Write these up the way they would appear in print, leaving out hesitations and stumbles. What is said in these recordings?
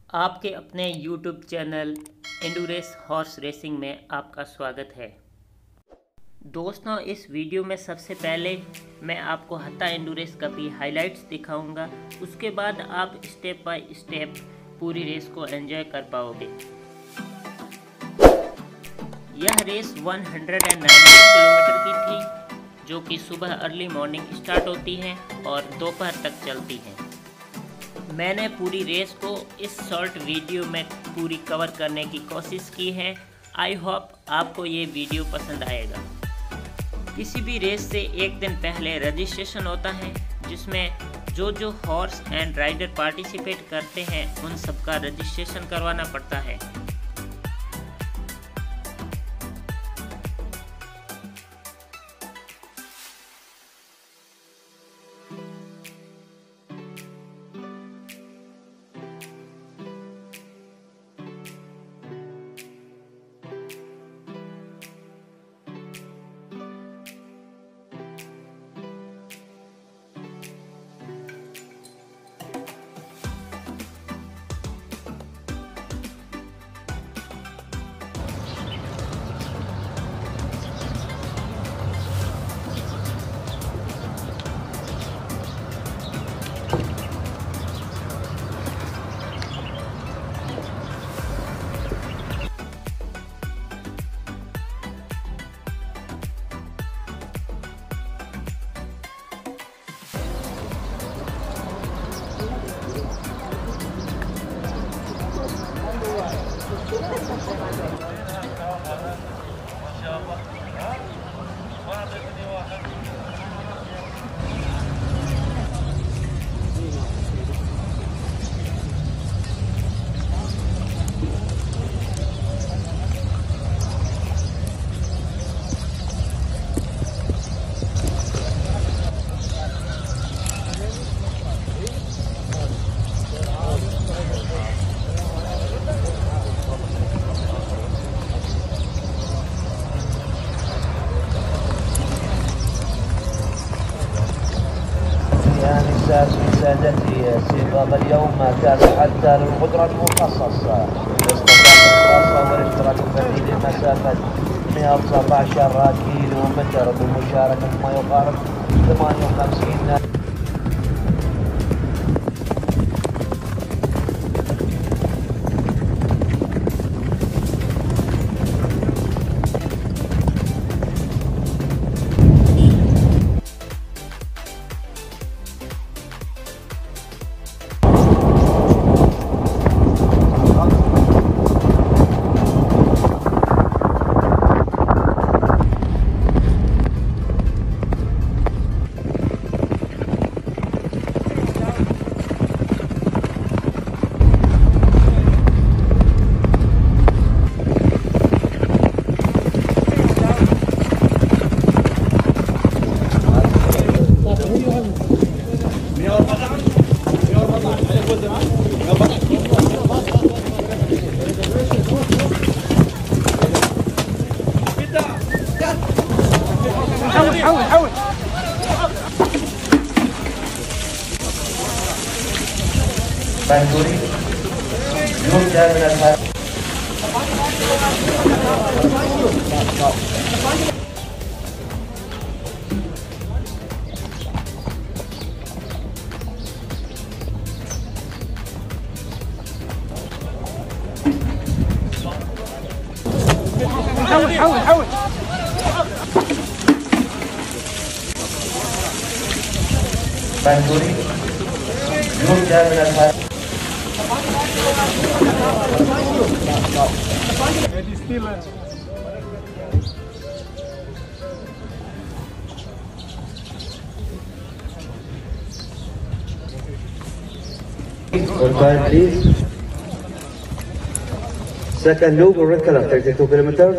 आपके अपने YouTube channel endurance horse racing में आपका स्वागत है। दोस्तों, इस वीडियो में सबसे पहले मैं आपको हत्ता एंडूरेंस कप की हाइलाइट्स दिखाऊंगा। उसके बाद आप स्टेप बाय स्टेप पूरी रेस को एंजॉय कर पाओगे। यह रेस 190 किलोमीटर की थी, जो कि सुबह अर्ली मॉर्निंग स्टार्ट होती है और दोपहर तक चलती है। मैंने पूरी रेस को इस शॉर्ट वीडियो में पूरी कवर करने की कोशिश की है। आई होप आपको ये वीडियो पसंद आएगा। किसी भी रेस से एक दिन पहले रजिस्ट्रेशन होता है, जिसमें जो हॉर्स एंड राइडर पार्टिसिपेट करते हैं उन सबका रजिस्ट्रेशन करवाना पड़ता है। سادتي سباق اليوم كان حتى للقدرة المخصصة باستخدام الخاصة والاشتراك الفردي لمسافة 119 كيلو متر بمشاركة ما يقارب 58. حاول بندوري يبدأ من الهدف. حاول بندوري يبدأ من الهدف. Goodbye, please. Second loop, red color, 32 kilometers.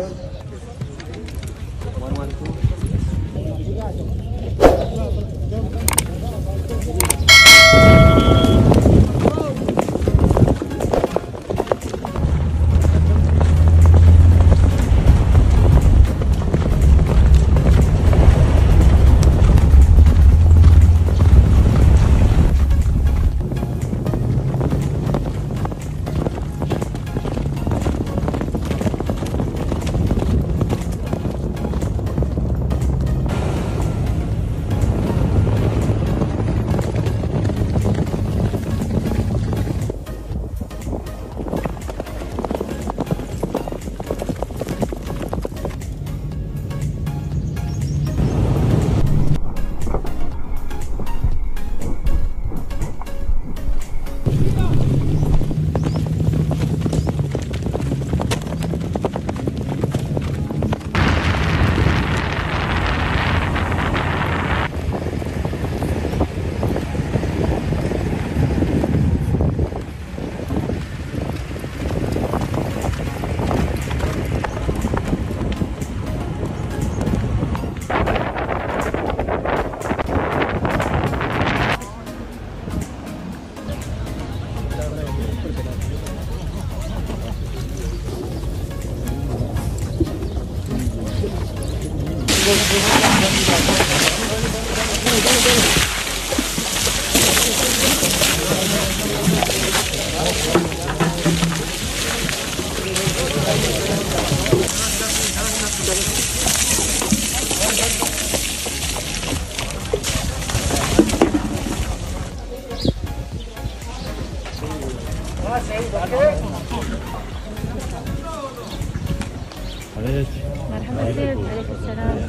مرحبا سيد، عليكم السلام.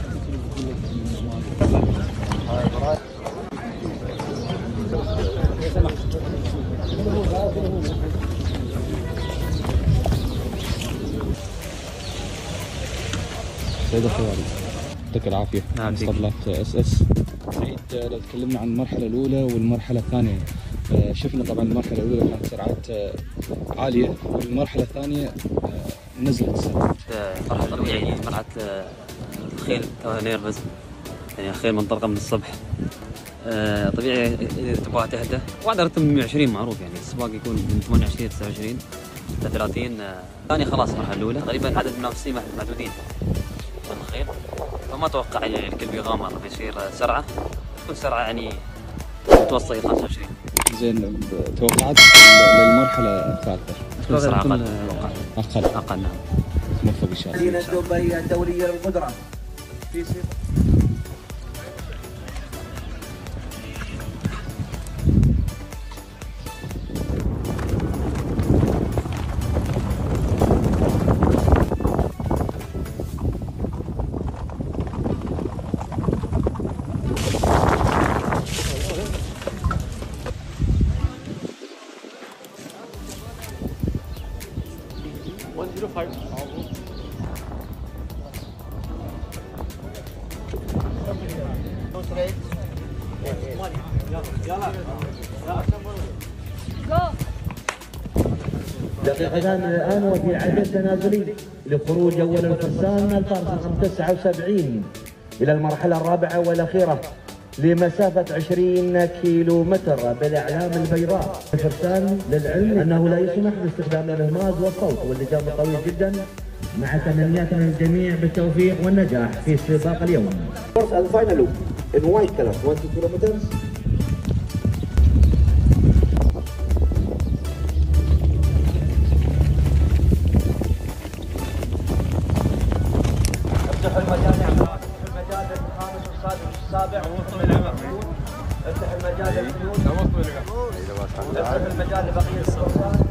سيد الخواري يعطيك العافية. اسطبلات اس اس. سعيد، لو تكلمنا عن المرحلة الأولى والمرحلة الثانية، شفنا طبعا المرحلة الأولى كانت سرعات عالية، والمرحلة الثانية نزلت السرعة. مرحلة طبيعية، مرحلة الخيل توها نيرفز، يعني خيل منطلقة من الصبح. طبيعي إذا تبغى تهدى، وعلى رتم 120 معروف، يعني السباق يكون من 28 29 ل 30. ثاني خلاص المرحلة الأولى غالبا عدد المنافسين محدودين من الخيل، فما أتوقع يعني الكل بيغامر بيصير سرعة، تكون سرعة يعني متوسطة 25. زين، توقعات للمرحلة الثالثة تكون سرعة أقل. أقل نعم. موفق إن شاء الله. مدينة دبي الدولية للقدرة في دقيقتان الآن وفي عدد تنازلي لخروج أول الفرسان الفارس رقم 79 إلى المرحلة الرابعة والأخيرة لمسافة 20 كيلو متر بالأعلام البيضاء. الفرسان للعلم أنه لا يسمح باستخدام الإهماز والصوت، واللجام طويل جدا، مع تمنياتنا للجميع بالتوفيق والنجاح في سباق اليوم. الفاينل in white color 20 kilometers. افتح المجال يا عماد، افتح المجال الخامس والسادس والسابع، افتح المجال للخيول، افتح المجال لبقية الفرسان.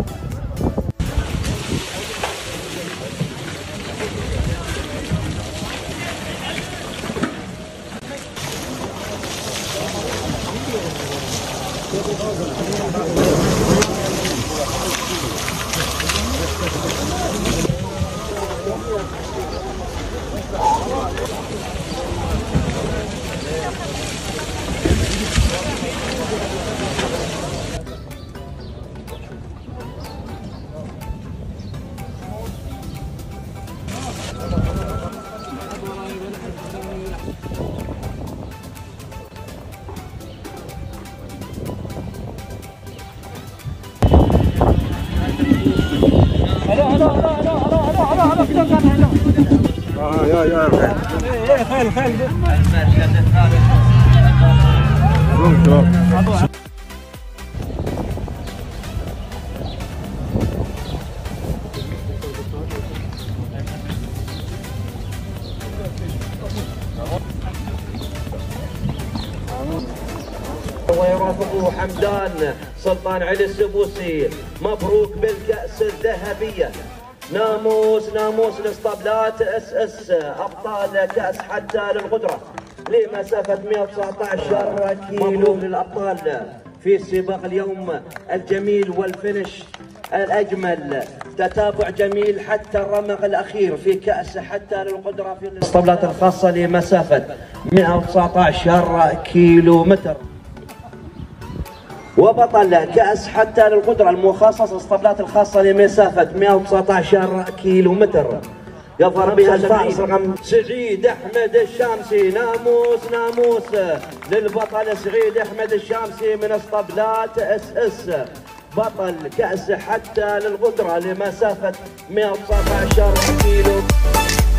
ويرافقه حمدان سلطان علي السبوسي. مبروك بالكأس الذهبية. ناموس الاسطبلات اس اس ابطال كأس حتى للقدرة لمسافة 119 كيلو للابطال في سباق اليوم الجميل والفينش الاجمل. تتابع جميل حتى الرمق الاخير في كأس حتى للقدرة في الاسطبلات الخاصة لمسافة 119 كيلو متر. وبطل كأس حتى للقدرة المخصص الاسطبلات الخاصة لمسافة 119 كيلو متر يظهر بها الفارس رقم سعيد أحمد الشامسي. ناموس للبطل سعيد أحمد الشامسي من اسطبلات اس اس، بطل كأس حتى للقدرة لمسافة 119 كيلو.